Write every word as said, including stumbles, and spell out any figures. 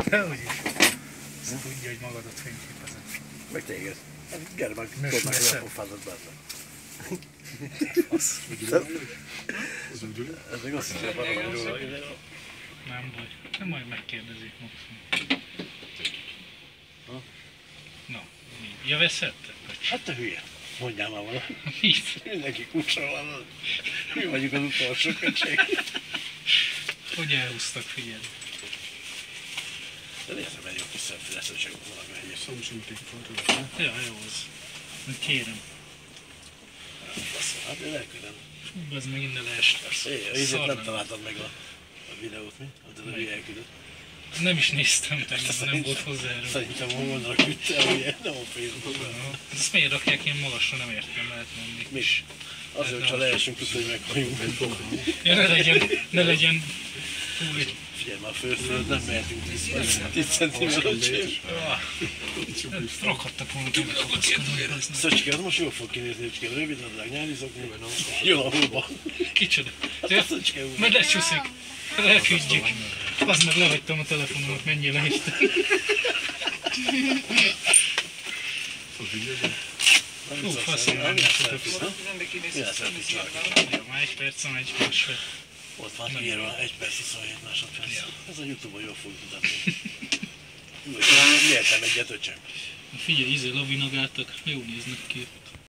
Dehogy is. Azt tudja, hogy magadat fényképezed. Meg téged. Gyere meg, Most tudod meg, hogy veszem. a pofádat benne. Az. Az úgy ül. Ez még azt hiszem, hogy róla. Nem baj. Nem majd megkérdezik maximum. Na, mi? Ja, veszettek? Hát te hülye. Mondjál már valamit. Mit? Mindenki kusra van. Mi vagyunk az utolsó köcség. Hogy elhúztak, figyelj. De nézd, mert jó kis szemfüleszet csak valami egyes. Samsung tékfont. Ja, jó az. Kérem. Hát én elküldem. Fú, az meg innen leesett. Ezért nem találtad meg a, a videót, mi? Hát ez a hülye elküldött. Nem is néztem tegnap, nem volt hozzá erről. Szerintem a Holdra küldte, ugye? Nem a Facebookon. Ezt miért rakják ilyen magasra, nem értem, lehet menni. Mi is? Azért, hogyha leesünk, tudod, hogy meghalljunk. Ja, ne legyen, ne legyen túl egy... Figyelj már, föl, nem mehetünk tíz centiméter öcsém. Rakhattak volna tőle kapaszkodóra. Szöcske, az most jól fog kinézni, Öcském, rövid nadrág, nyári zokni. Jól a hóba. Kicsoda. Hát a Szöcske úr. Majd lecsúszik. Elküldjük. Azt meg lehagytam a telefonomat, menjél le Isten. Hú, faszom, nem lesz a több. Mi lesz el kicsit? Már egy perc, már egy másfél. Ott van írva, egy perc, huszonhét másodperc. Ez a Youtube-on jól fog mutatni. Miért nem egyet, öcsém? Figyelj, izé lavinagáltak, jó néznek ki.